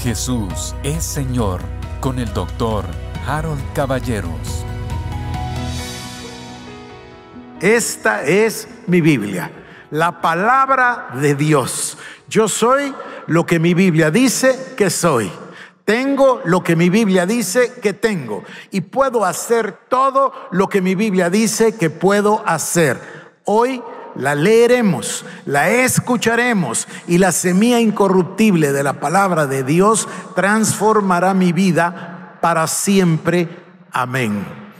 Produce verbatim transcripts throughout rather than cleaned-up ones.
Jesús es Señor con el doctor Harold Caballeros. Esta es mi Biblia, la palabra de Dios. Yo soy lo que mi Biblia dice que soy. Tengo lo que mi Biblia dice que tengo. Y puedo hacer todo lo que mi Biblia dice que puedo hacer. Hoy la leeremos, la escucharemos y la semilla incorruptible de la palabra de Dios transformará mi vida para siempre. Amén.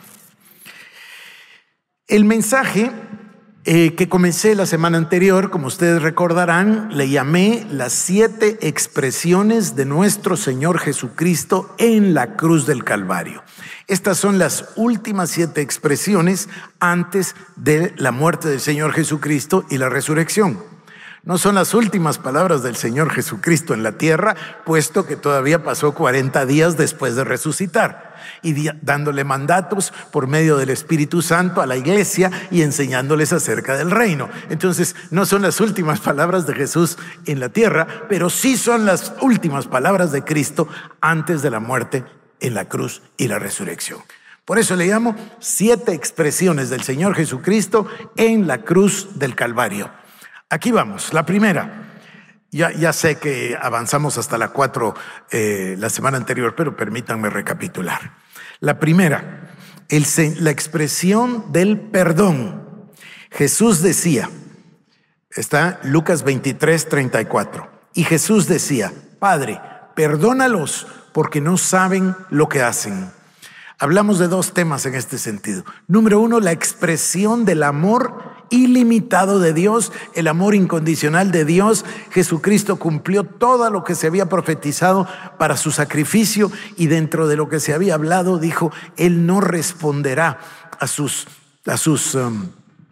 El mensaje eh, que comencé la semana anterior, como ustedes recordarán, le llamé las siete expresiones de nuestro Señor Jesucristo en la cruz del Calvario. Estas son las últimas siete expresiones antes de la muerte del Señor Jesucristo y la resurrección. No son las últimas palabras del Señor Jesucristo en la tierra, puesto que todavía pasó cuarenta días después de resucitar y dándole mandatos por medio del Espíritu Santo a la iglesia y enseñándoles acerca del reino. Entonces, no son las últimas palabras de Jesús en la tierra, pero sí son las últimas palabras de Cristo antes de la muerte en la cruz y la resurrección. Por eso le llamo siete expresiones del Señor Jesucristo en la cruz del Calvario. Aquí vamos, la primera. Ya, ya sé que avanzamos hasta la cuatro eh, la semana anterior, pero permítanme recapitular. La primera, el, la expresión del perdón. Jesús decía, está Lucas veintitrés, treinta y cuatro, y Jesús decía, Padre, perdónalos porque no saben lo que hacen. Hablamos de dos temas en este sentido. Número uno, la expresión del amor ilimitado de Dios, el amor incondicional de Dios. Jesucristo cumplió todo lo que se había profetizado para su sacrificio y dentro de lo que se había hablado dijo, Él no responderá a sus, a sus um,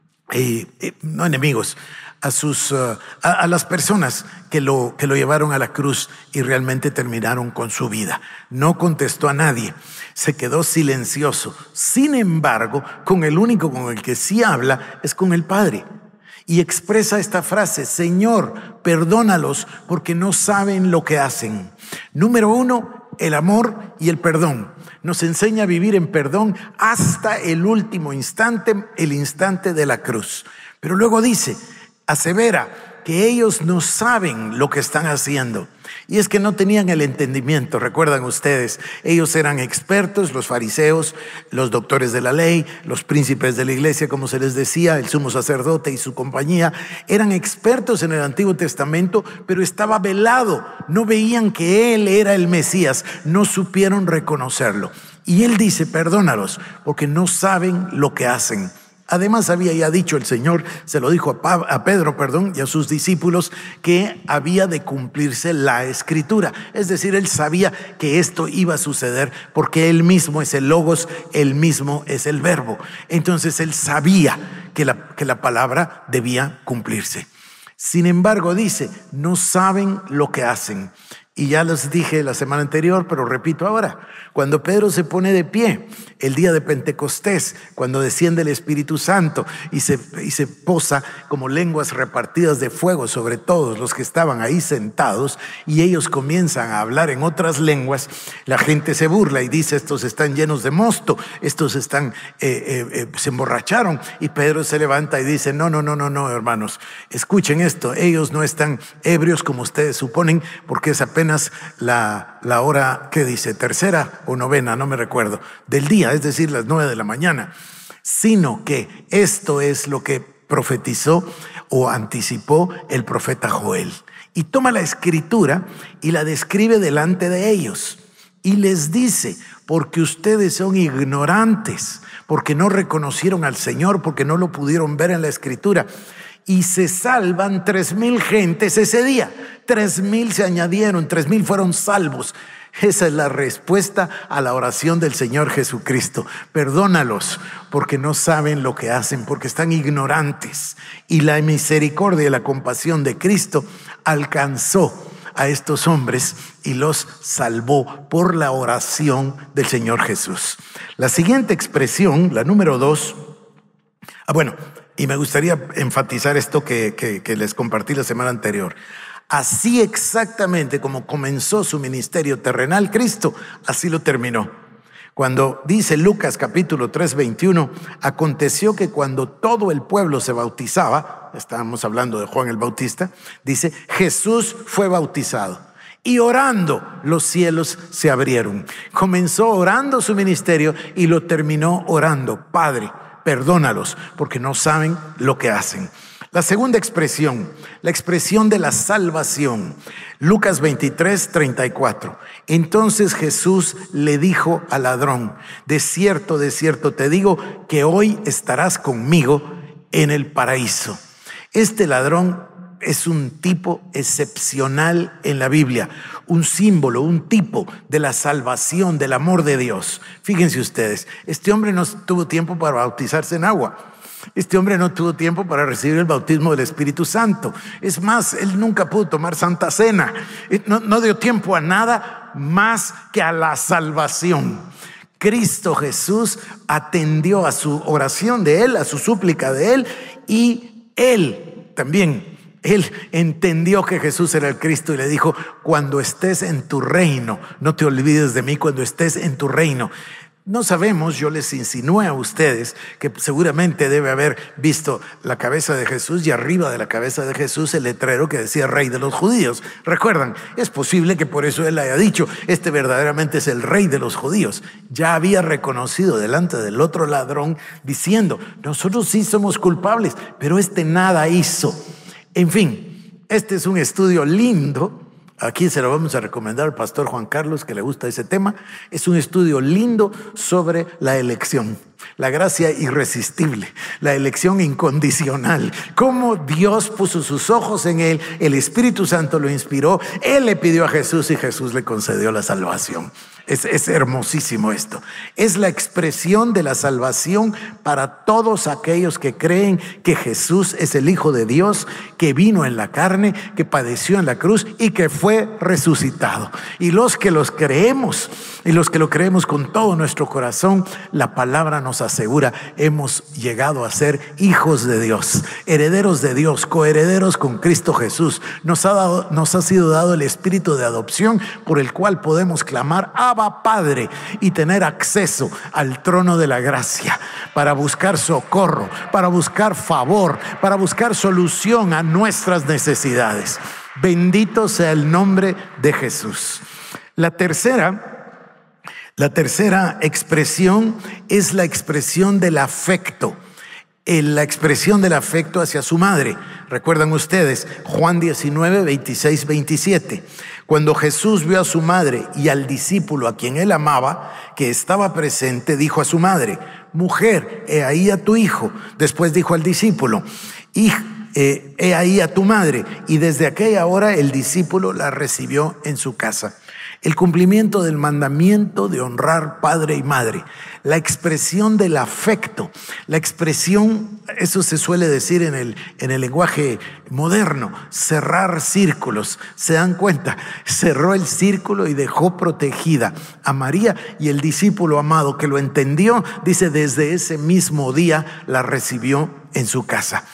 eh, eh, no enemigos, a, sus, uh, a, a las personas que lo, que lo llevaron a la cruz y realmente terminaron con su vida. No contestó a nadie, se quedó silencioso. Sin embargo, con el único con el que sí habla es con el Padre. Y expresa esta frase, Señor, perdónalos porque no saben lo que hacen. Número uno, el amor y el perdón. Nos enseña a vivir en perdón hasta el último instante, el instante de la cruz. Pero luego dice, asevera que ellos no saben lo que están haciendo. Y es que no tenían el entendimiento, recuerdan ustedes, ellos eran expertos, los fariseos, los doctores de la ley, los príncipes de la iglesia, como se les decía, el sumo sacerdote y su compañía, eran expertos en el Antiguo Testamento, pero estaba velado, no veían que Él era el Mesías, no supieron reconocerlo. Y Él dice, perdónalos, porque no saben lo que hacen. Además había ya dicho el Señor, se lo dijo a Pedro, perdón, y a sus discípulos, que había de cumplirse la Escritura. Es decir, Él sabía que esto iba a suceder porque Él mismo es el Logos, Él mismo es el Verbo. Entonces Él sabía que la, que la palabra debía cumplirse. Sin embargo, dice, no saben lo que hacen. Y ya les dije la semana anterior, pero repito ahora, cuando Pedro se pone de pie el día de Pentecostés, cuando desciende el Espíritu Santo y se, y se posa como lenguas repartidas de fuego sobre todos los que estaban ahí sentados y ellos comienzan a hablar en otras lenguas, la gente se burla y dice, estos están llenos de mosto, estos están, eh, eh, eh, se emborracharon, y Pedro se levanta y dice, no, no, no, no, no, hermanos, escuchen esto, ellos no están ebrios como ustedes suponen, porque es apenas la, la hora, ¿qué dice? Tercera o novena, no me recuerdo, del día, es decir, las nueve de la mañana, sino que esto es lo que profetizó o anticipó el profeta Joel. Y toma la escritura y la describe delante de ellos y les dice, porque ustedes son ignorantes, porque no reconocieron al Señor, porque no lo pudieron ver en la escritura. Y se salvan tres mil gentes ese día. Tres mil se añadieron, tres mil fueron salvos. Esa es la respuesta a la oración del Señor Jesucristo. Perdónalos porque no saben lo que hacen, porque están ignorantes. Y la misericordia y la compasión de Cristo alcanzó a estos hombres y los salvó por la oración del Señor Jesús. La siguiente expresión, la número dos, ah, bueno, y me gustaría enfatizar esto que, que, que les compartí la semana anterior. Así exactamente como comenzó su ministerio terrenal Cristo, así lo terminó. Cuando dice Lucas capítulo tres, veintiuno, aconteció que cuando todo el pueblo se bautizaba, estábamos hablando de Juan el Bautista, dice, Jesús fue bautizado y orando los cielos se abrieron. Comenzó orando su ministerio y lo terminó orando, Padre, perdónalos porque no saben lo que hacen. La segunda expresión, la expresión de la salvación. Lucas veintitrés, treinta y cuatro. Entonces Jesús le dijo al ladrón, de cierto, de cierto te digo que hoy estarás conmigo en el paraíso. Este ladrón es un tipo excepcional en la Biblia, un símbolo, un tipo de la salvación, del amor de Dios. Fíjense ustedes, este hombre no tuvo tiempo para bautizarse en agua. Este hombre no tuvo tiempo para recibir el bautismo del Espíritu Santo. Es más, él nunca pudo tomar Santa Cena. No, no dio tiempo a nada más que a la salvación. Cristo Jesús atendió a su oración de él, a su súplica de él, y él también, él entendió que Jesús era el Cristo y le dijo, cuando estés en tu reino, no te olvides de mí cuando estés en tu reino. No sabemos, yo les insinué a ustedes que seguramente debe haber visto la cabeza de Jesús y arriba de la cabeza de Jesús el letrero que decía Rey de los Judíos. Recuerdan, es posible que por eso él haya dicho, este verdaderamente es el Rey de los Judíos. Ya había reconocido delante del otro ladrón diciendo, nosotros sí somos culpables, pero este nada hizo. En fin, este es un estudio lindo. Aquí se lo vamos a recomendar al pastor Juan Carlos, que le gusta ese tema. Es un estudio lindo sobre la elección, la gracia irresistible, la elección incondicional. Cómo Dios puso sus ojos en él, el Espíritu Santo lo inspiró, él le pidió a Jesús y Jesús le concedió la salvación. Es, es hermosísimo esto. Es la expresión de la salvación para todos aquellos que creen que Jesús es el Hijo de Dios, que vino en la carne, que padeció en la cruz y que fue resucitado. Y los que los creemos, y los que lo creemos con todo nuestro corazón, la palabra nos asegura, hemos llegado a ser hijos de Dios, herederos de Dios, coherederos con Cristo Jesús. Nos ha dado, nos ha sido dado el espíritu de adopción por el cual podemos clamar Abba Padre y tener acceso al trono de la gracia para buscar socorro, para buscar favor, para buscar solución a nuestras necesidades. Bendito sea el nombre de Jesús. La tercera La tercera expresión es la expresión del afecto, la expresión del afecto hacia su madre. Recuerdan ustedes Juan diecinueve, veintiséis, veintisiete. Cuando Jesús vio a su madre y al discípulo a quien él amaba, que estaba presente, dijo a su madre, mujer, he ahí a tu hijo. Después dijo al discípulo, hijo, eh, he ahí a tu madre. Y desde aquella hora el discípulo la recibió en su casa. El cumplimiento del mandamiento de honrar padre y madre, la expresión del afecto, la expresión, eso se suele decir en el, en el lenguaje moderno, cerrar círculos. ¿Se dan cuenta? Cerró el círculo y dejó protegida a María, y el discípulo amado que lo entendió, dice, desde ese mismo día la recibió en su casa.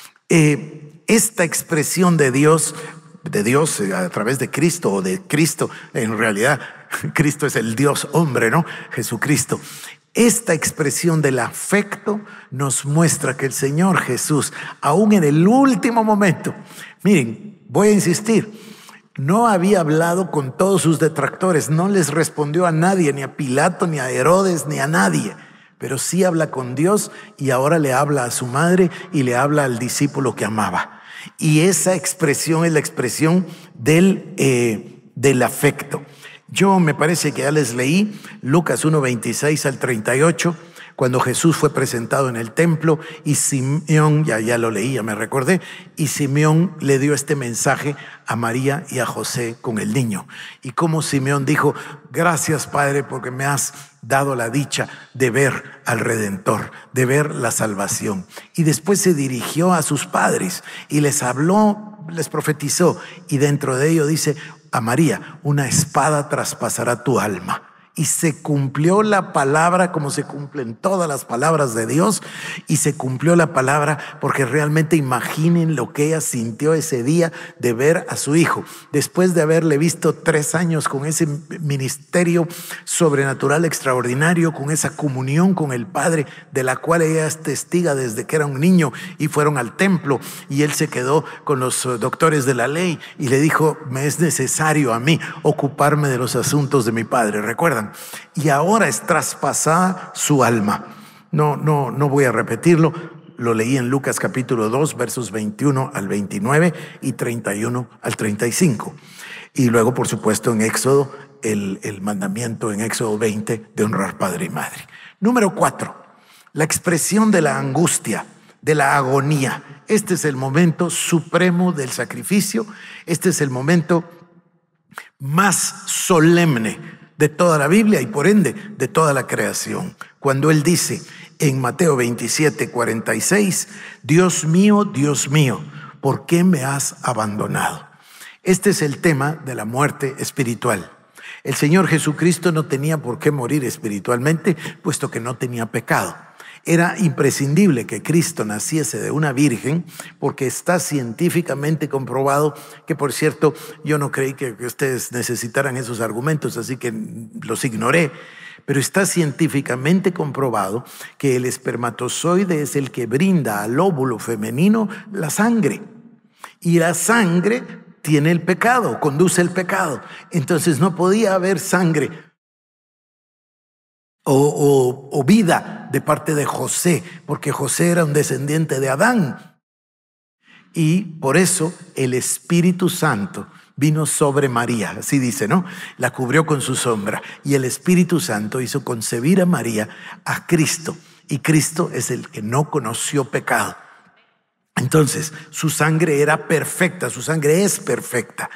Eh, esta expresión de Dios de Dios a través de Cristo, o de Cristo, en realidad Cristo es el Dios hombre, ¿no? Jesucristo. Esta expresión del afecto nos muestra que el Señor Jesús, aún en el último momento, miren, voy a insistir, no había hablado con todos sus detractores, no les respondió a nadie, ni a Pilato, ni a Herodes, ni a nadie, pero sí habla con Dios, y ahora le habla a su madre y le habla al discípulo que amaba. Y esa expresión es la expresión del, eh, del afecto. Yo me parece que ya les leí Lucas uno, veintiséis al treinta y ocho, cuando Jesús fue presentado en el templo y Simeón, ya, ya lo leí, ya me recordé, y Simeón le dio este mensaje a María y a José con el niño. Y como Simeón dijo, gracias Padre porque me has dado la dicha de ver al Redentor, de ver la salvación. Y después se dirigió a sus padres y les habló, les profetizó, y dentro de ello dice a María, una espada traspasará tu alma. y se cumplió la palabra como se cumplen todas las palabras de Dios, y se cumplió la palabra porque realmente imaginen lo que ella sintió ese día de ver a su hijo, después de haberle visto tres años con ese ministerio sobrenatural extraordinario, con esa comunión con el Padre de la cual ella es testiga desde que era un niño, y fueron al templo y él se quedó con los doctores de la ley y le dijo: me es necesario a mí ocuparme de los asuntos de mi padre, ¿recuerdan? Y ahora es traspasada su alma. No, no, no voy a repetirlo. Lo leí en Lucas capítulo dos, versos veintiuno al veintinueve y treinta y uno al treinta y cinco. Y luego, por supuesto, en Éxodo, el, el mandamiento en Éxodo veinte de honrar padre y madre. Número cuatro, la expresión de la angustia, de la agonía. Este es el momento supremo del sacrificio. Este es el momento más solemne de toda la Biblia y por ende de toda la creación. Cuando él dice en Mateo veintisiete, cuarenta y seis, Dios mío, Dios mío, ¿por qué me has abandonado? Este es el tema de la muerte espiritual. El Señor Jesucristo no tenía por qué morir espiritualmente, puesto que no tenía pecado. Era imprescindible que Cristo naciese de una virgen, porque está científicamente comprobado, que por cierto yo no creí que ustedes necesitaran esos argumentos, así que los ignoré, pero está científicamente comprobado que el espermatozoide es el que brinda al óvulo femenino la sangre, y la sangre tiene el pecado, conduce el pecado. Entonces no podía haber sangre O, o, o vida de parte de José, porque José era un descendiente de Adán. Y por eso el Espíritu Santo vino sobre María, así dice, ¿no? La cubrió con su sombra, y el Espíritu Santo hizo concebir a María a Cristo, y Cristo es el que no conoció pecado. Entonces su sangre era perfecta, su sangre es perfecta,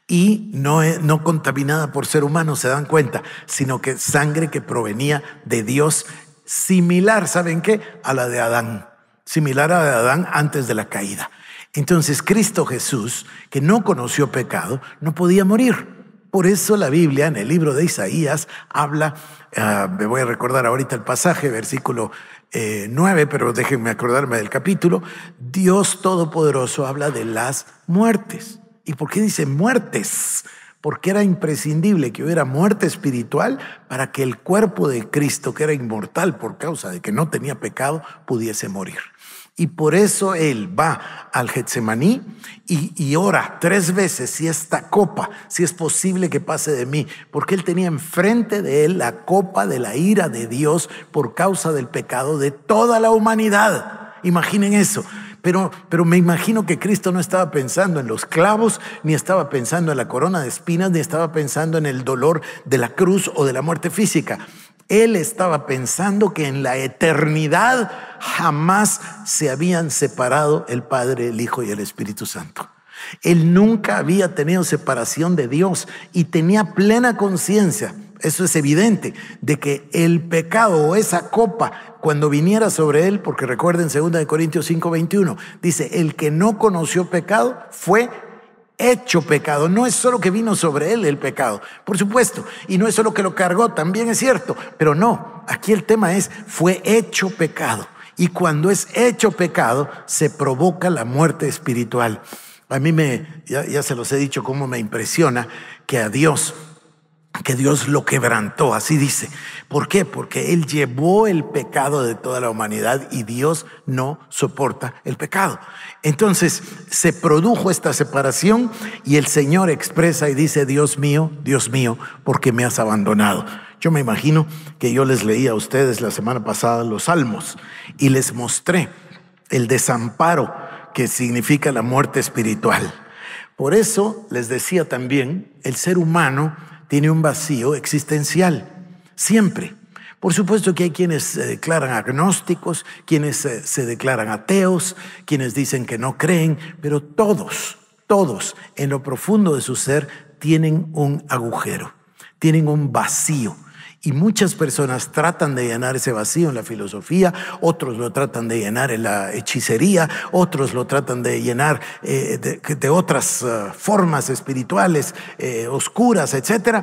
y no, no contaminada por ser humano, se dan cuenta, sino que sangre que provenía de Dios, similar, ¿saben qué? A la de Adán, similar a la de Adán antes de la caída. Entonces Cristo Jesús, que no conoció pecado, no podía morir. Por eso la Biblia en el libro de Isaías habla, uh, me voy a recordar ahorita el pasaje, versículo eh, nueve, pero déjenme acordarme del capítulo. Dios Todopoderoso habla de las muertes. ¿Y por qué dice muertes? Porque era imprescindible que hubiera muerte espiritual para que el cuerpo de Cristo, que era inmortal por causa de que no tenía pecado, pudiese morir. Y por eso él va al Getsemaní y, y ora tres veces: si esta copa, si es posible que pase de mí, porque él tenía enfrente de él la copa de la ira de Dios por causa del pecado de toda la humanidad. Imaginen eso. Pero, pero me imagino que Cristo no estaba pensando en los clavos, ni estaba pensando en la corona de espinas, ni estaba pensando en el dolor de la cruz o de la muerte física. Él estaba pensando que en la eternidad jamás se habían separado el Padre, el Hijo y el Espíritu Santo. Él nunca había tenido separación de Dios y tenía plena conciencia, eso es evidente, de que el pecado o esa copa, cuando viniera sobre él, porque recuerden segunda de Corintios cinco, veintiuno, dice: el que no conoció pecado fue hecho pecado. No es solo que vino sobre él el pecado, por supuesto, y no es solo que lo cargó, también es cierto, pero no, aquí el tema es: fue hecho pecado. Y cuando es hecho pecado, se provoca la muerte espiritual. A mí me, ya, ya se los he dicho, cómo me impresiona que a Dios, que Dios lo quebrantó, así dice. ¿Por qué? Porque Él llevó el pecado de toda la humanidad y Dios no soporta el pecado. Entonces se produjo esta separación y el Señor expresa y dice: Dios mío, Dios mío, ¿por qué me has abandonado? Yo me imagino que yo les leí a ustedes la semana pasada los Salmos y les mostré el desamparo que significa la muerte espiritual. Por eso les decía también, el ser humano tiene un vacío existencial, siempre. Por supuesto que hay quienes se declaran agnósticos, quienes se, se declaran ateos, quienes dicen que no creen, pero todos, todos en lo profundo de su ser tienen un agujero, tienen un vacío. Y muchas personas tratan de llenar ese vacío en la filosofía, otros lo tratan de llenar en la hechicería, otros lo tratan de llenar eh, de, de otras uh, formas espirituales, eh, oscuras, etcétera.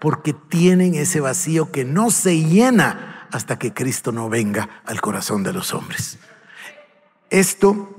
porque tienen ese vacío que no se llena hasta que Cristo no venga al corazón de los hombres. Esto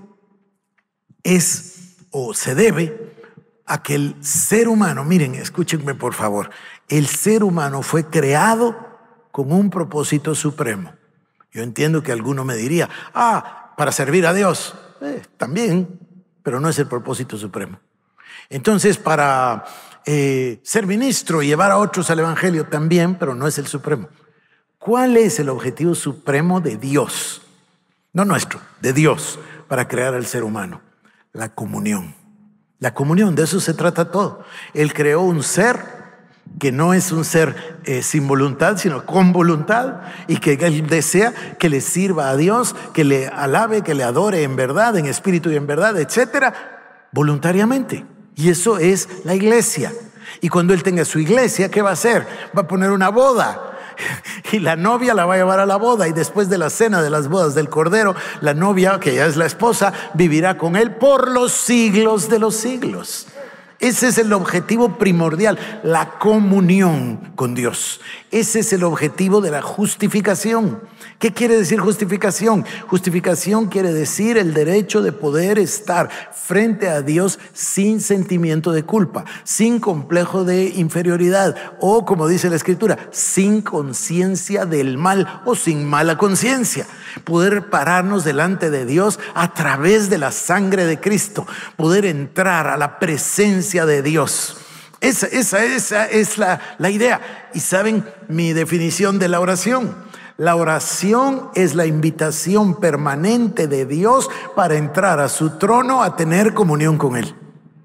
es o se debe a que el ser humano, miren, escúchenme por favor, el ser humano fue creado con un propósito supremo. Yo entiendo que alguno me diría, ah, para servir a Dios. Eh, también, pero no es el propósito supremo. Entonces, para eh, ser ministro y llevar a otros al evangelio también, pero no es el supremo. ¿Cuál es el objetivo supremo de Dios? No nuestro, de Dios, para crear al ser humano. La comunión. La comunión, de eso se trata todo. Él creó un ser que no es un ser eh, sin voluntad, sino con voluntad, y que Él desea que le sirva a Dios, que le alabe, que le adore en verdad, en espíritu y en verdad, etcétera, voluntariamente. Y eso es la iglesia. Y cuando Él tenga su iglesia, ¿qué va a hacer? Va a poner una boda. Y la novia la va a llevar a la boda, y después de la cena de las bodas del Cordero, la novia, que ya es la esposa, vivirá con él por los siglos de los siglos. Ese es el objetivo primordial, la comunión con Dios. Ese es el objetivo de la justificación. ¿Qué quiere decir justificación? Justificación quiere decir el derecho de poder estar frente a Dios sin sentimiento de culpa, sin complejo de inferioridad, o como dice la Escritura, sin conciencia del mal o sin mala conciencia. Poder pararnos delante de Dios a través de la sangre de Cristo, poder entrar a la presencia de Dios. Esa, esa, esa es la, la idea. Y saben mi definición de la oración. La oración es la invitación permanente de Dios para entrar a su trono a tener comunión con Él.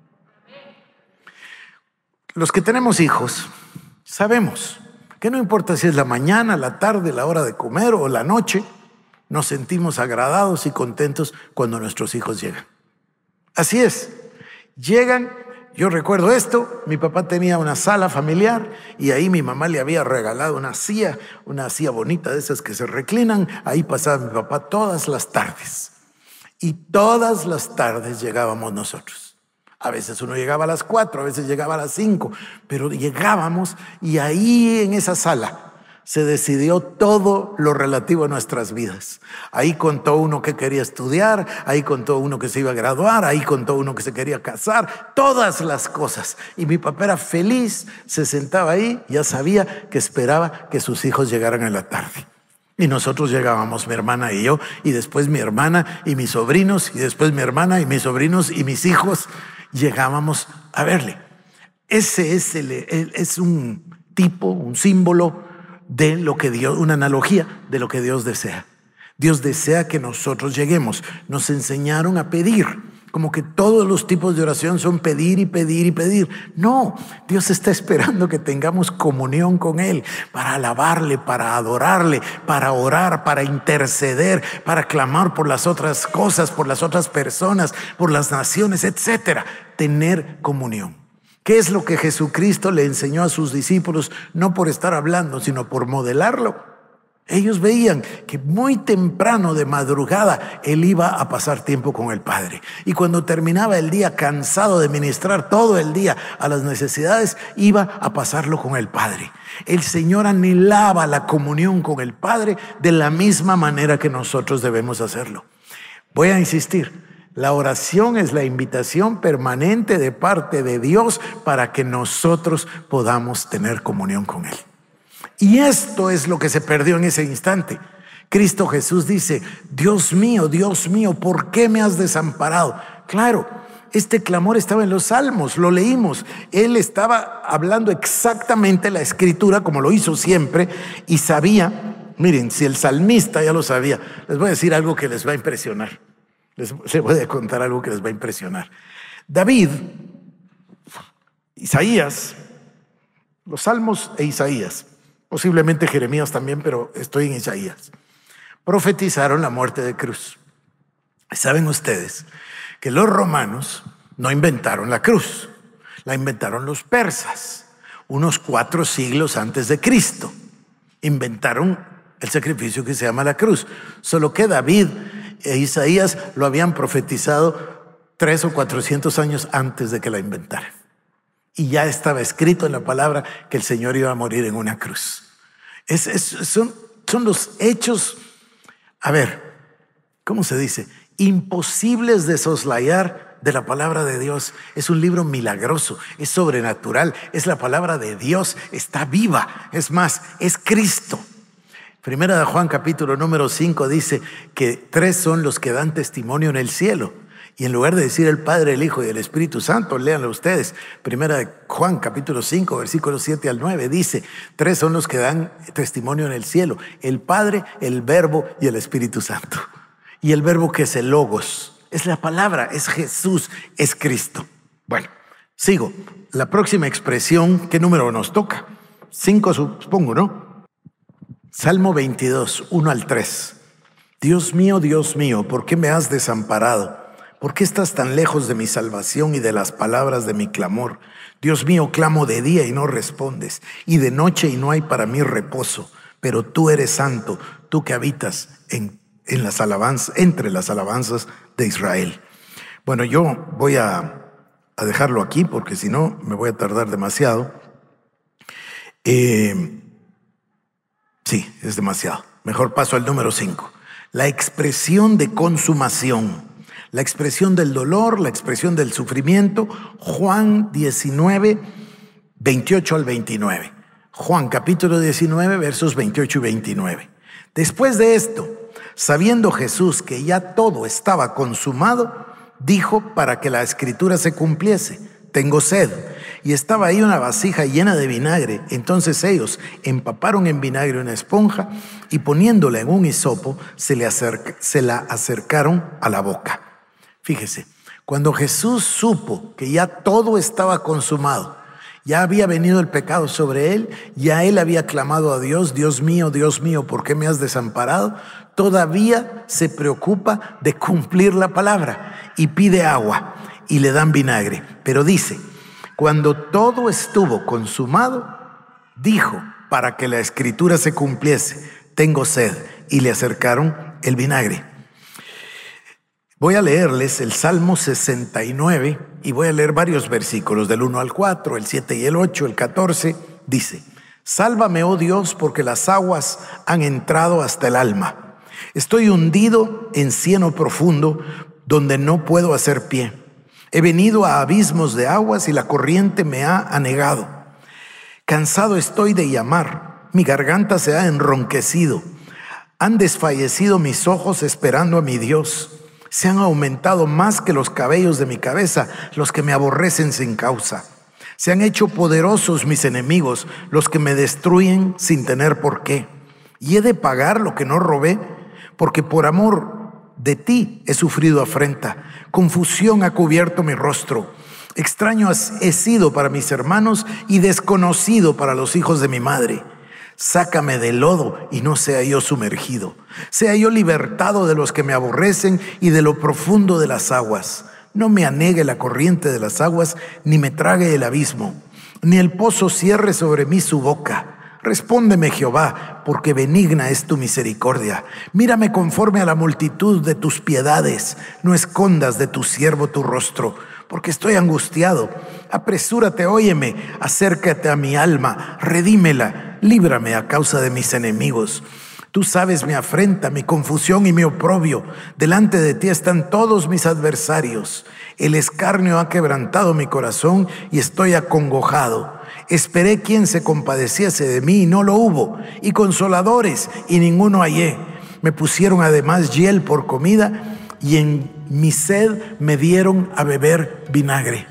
Los que tenemos hijos sabemos que no importa si es la mañana, la tarde, la hora de comer o la noche, nos sentimos agradados y contentos cuando nuestros hijos llegan. Así es, llegan. Yo recuerdo esto, mi papá tenía una sala familiar y ahí mi mamá le había regalado una silla, una silla bonita de esas que se reclinan. Ahí pasaba mi papá todas las tardes. Y todas las tardes llegábamos nosotros. A veces uno llegaba a las cuatro, a veces llegaba a las cinco, pero llegábamos y ahí en esa sala se decidió todo lo relativo a nuestras vidas. Ahí contó uno que quería estudiar, ahí contó uno que se iba a graduar, ahí contó uno que se quería casar, todas las cosas. Y mi papá era feliz, se sentaba ahí, ya sabía que esperaba que sus hijos llegaran en la tarde. Y nosotros llegábamos, mi hermana y yo, y después mi hermana y mis sobrinos, y después mi hermana y mis sobrinos y mis hijos, llegábamos a verle. Ese es, el, el, es un tipo, un símbolo de lo que Dios, una analogía de lo que Dios desea. Dios desea que nosotros lleguemos. Nos enseñaron a pedir, como que todos los tipos de oración son pedir y pedir y pedir. No, Dios está esperando que tengamos comunión con Él para alabarle, para adorarle, para orar, para interceder, para clamar por las otras cosas, por las otras personas, por las naciones, etcétera. Tener comunión. ¿Qué es lo que Jesucristo le enseñó a sus discípulos? No por estar hablando, sino por modelarlo. Ellos veían que muy temprano de madrugada Él iba a pasar tiempo con el Padre. Y cuando terminaba el día, cansado de ministrar todo el día a las necesidades, iba a pasarlo con el Padre. El Señor anhelaba la comunión con el Padre de la misma manera que nosotros debemos hacerlo. Voy a insistir. La oración es la invitación permanente de parte de Dios para que nosotros podamos tener comunión con Él. Y esto es lo que se perdió en ese instante. Cristo Jesús dice, Dios mío, Dios mío, ¿por qué me has desamparado? Claro, este clamor estaba en los Salmos, lo leímos. Él estaba hablando exactamente la Escritura como lo hizo siempre y sabía, miren, si el salmista ya lo sabía, les voy a decir algo que les va a impresionar. Les, les voy a contar algo que les va a impresionar. David, Isaías, los Salmos e Isaías, posiblemente Jeremías también, pero estoy en Isaías, profetizaron la muerte de cruz. ¿Saben ustedes que los romanos no inventaron la cruz? La inventaron los persas, unos cuatro siglos antes de Cristo. Inventaron el sacrificio que se llama la cruz. Solo que David e Isaías lo habían profetizado tres o cuatrocientos años antes de que la inventaran. y ya estaba escrito en la palabra que el Señor iba a morir en una cruz. Es, es, son, son los hechos, a ver, ¿cómo se dice? Imposibles de soslayar de la palabra de Dios. Es un libro milagroso, es sobrenatural, es la palabra de Dios, está viva. Es más, es Cristo. Primera de Juan capítulo número cinco dice que tres son los que dan testimonio en el cielo. Y en lugar de decir el Padre, el Hijo y el Espíritu Santo, léanlo ustedes. Primera de Juan capítulo cinco, versículos siete al nueve dice, tres son los que dan testimonio en el cielo: el Padre, el Verbo y el Espíritu Santo. Y el Verbo, que es el Logos, es la palabra, es Jesús, es Cristo. Bueno, sigo. La próxima expresión, ¿qué número nos toca? Cinco, supongo, ¿no? Salmo veintidós, uno al tres. Dios mío, Dios mío, ¿por qué me has desamparado? ¿Por qué estás tan lejos de mi salvación y de las palabras de mi clamor? Dios mío, clamo de día y no respondes, y de noche y no hay para mí reposo. Pero tú eres santo, tú que habitas en, en las alabanzas, entre las alabanzas de Israel. Bueno, yo voy a, a dejarlo aquí porque si no me voy a tardar demasiado. Eh, sí, es demasiado. Mejor paso al número cinco. La expresión de consumación. La expresión del dolor, la expresión del sufrimiento. Juan diecinueve, veintiocho al veintinueve. Juan capítulo diecinueve, versos veintiocho y veintinueve. Después de esto, sabiendo Jesús que ya todo estaba consumado, dijo para que la escritura se cumpliese: tengo sed. Y estaba ahí una vasija llena de vinagre. Entonces ellos empaparon en vinagre una esponja y poniéndola en un hisopo se, le acerca, se la acercaron a la boca. Fíjese, cuando Jesús supo que ya todo estaba consumado, ya había venido el pecado sobre él, ya él había clamado a Dios: Dios mío, Dios mío, ¿por qué me has desamparado? Todavía se preocupa de cumplir la palabra y pide agua y le dan vinagre. Pero dice, cuando todo estuvo consumado, dijo para que la escritura se cumpliese: tengo sed. Y le acercaron el vinagre. Voy a leerles el Salmo sesenta y nueve y voy a leer varios versículos del uno al cuatro, el siete y el ocho, el catorce. Dice: sálvame, oh Dios, porque las aguas han entrado hasta el alma. Estoy hundido en cieno profundo donde no puedo hacer pie. He venido a abismos de aguas y la corriente me ha anegado. Cansado estoy de llamar, mi garganta se ha enronquecido. Han desfallecido mis ojos esperando a mi Dios. Se han aumentado más que los cabellos de mi cabeza los que me aborrecen sin causa. Se han hecho poderosos mis enemigos, los que me destruyen sin tener por qué. Y he de pagar lo que no robé, porque por amor de ti he sufrido afrenta. Confusión ha cubierto mi rostro. Extraño he sido para mis hermanos y desconocido para los hijos de mi madre. Sácame del lodo y no sea yo sumergido. Sea yo libertado de los que me aborrecen y de lo profundo de las aguas. No me anegue la corriente de las aguas, ni me trague el abismo, ni el pozo cierre sobre mí su boca. Respóndeme, Jehová, porque benigna es tu misericordia. Mírame conforme a la multitud de tus piedades. No escondas de tu siervo tu rostro, porque estoy angustiado. Apresúrate, óyeme, acércate a mi alma, redímela, líbrame a causa de mis enemigos. Tú sabes mi afrenta, mi confusión y mi oprobio. Delante de ti están todos mis adversarios. El escarnio ha quebrantado mi corazón y estoy acongojado. Esperé quien se compadeciese de mí y no lo hubo, y consoladores y ninguno hallé. Me pusieron además hiel por comida y en mi sed me dieron a beber vinagre.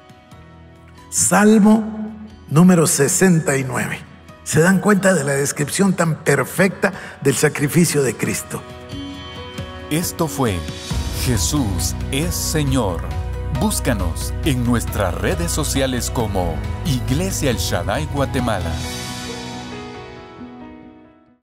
Salmo número sesenta y nueve. ¿Se dan cuenta de la descripción tan perfecta del sacrificio de Cristo? Esto fue Jesús es Señor. Búscanos en nuestras redes sociales como Iglesia El Shaddai Guatemala.